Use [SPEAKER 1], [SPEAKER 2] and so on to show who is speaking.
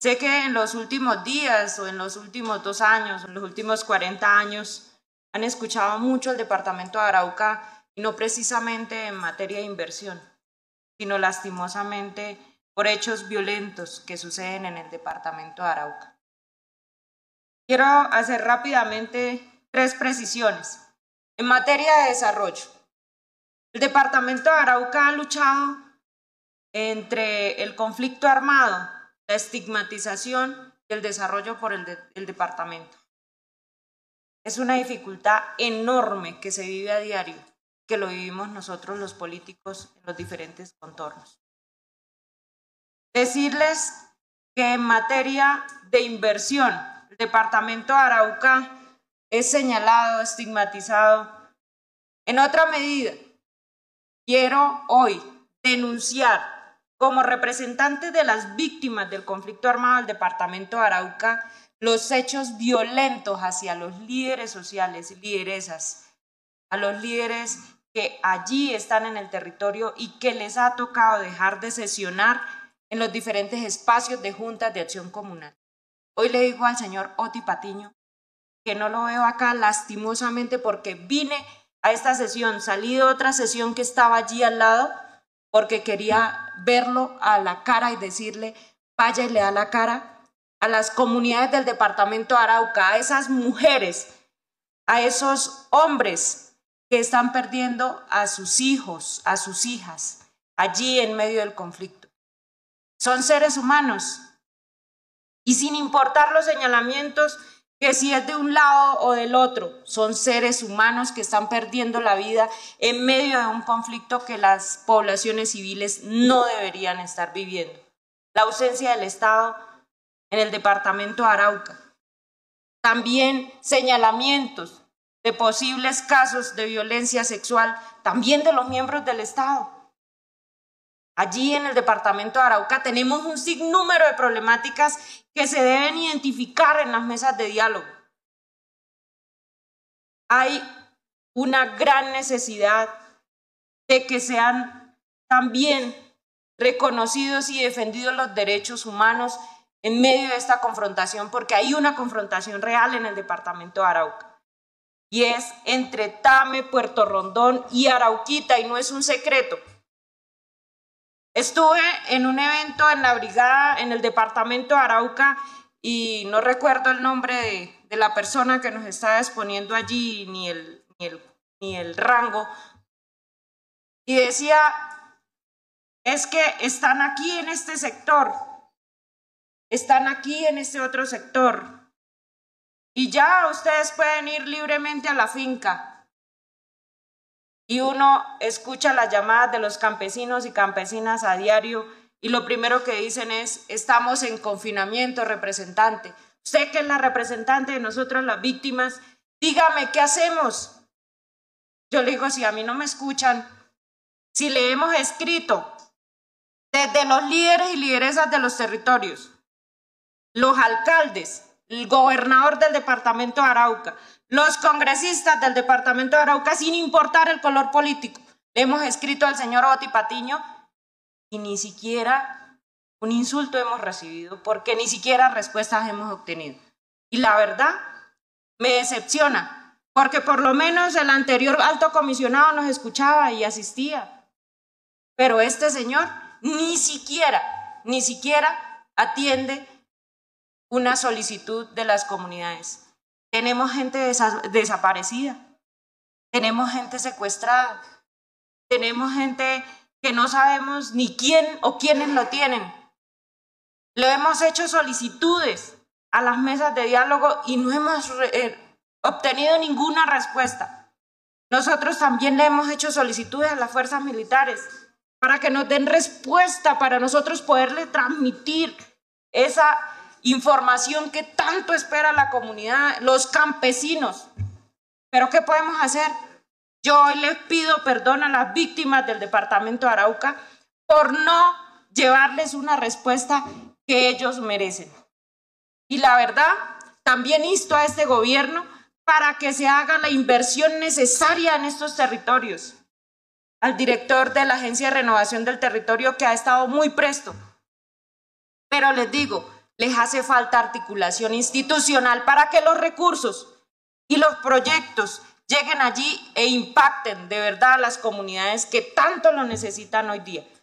[SPEAKER 1] Sé que en los últimos días o en los últimos 2 años, en los últimos 40 años, han escuchado mucho el departamento de Arauca y no precisamente en materia de inversión, sino lastimosamente por hechos violentos que suceden en el departamento de Arauca. Quiero hacer rápidamente 3 precisiones. En materia de desarrollo, el departamento de Arauca ha luchado entre el conflicto armado, la estigmatización y el desarrollo por el departamento. Es una dificultad enorme que se vive a diario, que lo vivimos nosotros los políticos en los diferentes contornos. Decirles que en materia de inversión, el departamento de Arauca es señalado, estigmatizado. En otra medida, quiero hoy denunciar como representante de las víctimas del conflicto armado del departamento de Arauca los hechos violentos hacia los líderes sociales, lideresas, a los líderes que allí están en el territorio y que les ha tocado dejar de sesionar en los diferentes espacios de juntas de acción comunal. Hoy le digo al señor Oti Patiño que no lo veo acá lastimosamente porque vine a esta sesión, salí de otra sesión que estaba allí al lado porque quería verlo a la cara y decirle, vaya y le da la cara a las comunidades del departamento de Arauca, a esas mujeres, a esos hombres que están perdiendo a sus hijos, a sus hijas, allí en medio del conflicto. Son seres humanos y sin importar los señalamientos, que si es de un lado o del otro, son seres humanos que están perdiendo la vida en medio de un conflicto que las poblaciones civiles no deberían estar viviendo. La ausencia del Estado en el departamento de Arauca. También señalamientos de posibles casos de violencia sexual, también de los miembros del Estado. Allí en el departamento de Arauca tenemos un sinnúmero de problemáticas que se deben identificar en las mesas de diálogo. Hay una gran necesidad de que sean también reconocidos y defendidos los derechos humanos en medio de esta confrontación, porque hay una confrontación real en el departamento de Arauca. Y es entre Tame, Puerto Rondón y Arauquita, y no es un secreto. Estuve en un evento en la brigada en el departamento de Arauca y no recuerdo el nombre de la persona que nos estaba exponiendo allí ni el rango. Y decía, es que están aquí en este sector, están aquí en este otro sector y ya ustedes pueden ir libremente a la finca. Y uno escucha las llamadas de los campesinos y campesinas a diario y lo primero que dicen es, estamos en confinamiento, representante. Usted que es la representante de nosotros las víctimas, dígame, ¿qué hacemos? Yo le digo, si a mí no me escuchan, si le hemos escrito desde los líderes y lideresas de los territorios, los alcaldes, el gobernador del departamento de Arauca, los congresistas del departamento de Arauca, sin importar el color político, le hemos escrito al señor Oti Patiño y ni siquiera un insulto hemos recibido, porque ni siquiera respuestas hemos obtenido. Y la verdad me decepciona, porque por lo menos el anterior alto comisionado nos escuchaba y asistía, pero este señor ni siquiera atiende una solicitud de las comunidades. Tenemos gente desaparecida, tenemos gente secuestrada, tenemos gente que no sabemos ni quién o quiénes lo tienen. Le hemos hecho solicitudes a las mesas de diálogo y no hemos obtenido ninguna respuesta. Nosotros también le hemos hecho solicitudes a las fuerzas militares para que nos den respuesta, para nosotros poderle transmitir esa información que tanto espera la comunidad, los campesinos. ¿Pero qué podemos hacer? Yo hoy les pido perdón a las víctimas del departamento de Arauca por no llevarles una respuesta que ellos merecen. Y la verdad, también insto a este gobierno para que se haga la inversión necesaria en estos territorios. Al director de la Agencia de Renovación del Territorio, que ha estado muy presto. Pero les digo, les hace falta articulación institucional para que los recursos y los proyectos lleguen allí e impacten de verdad a las comunidades que tanto lo necesitan hoy día.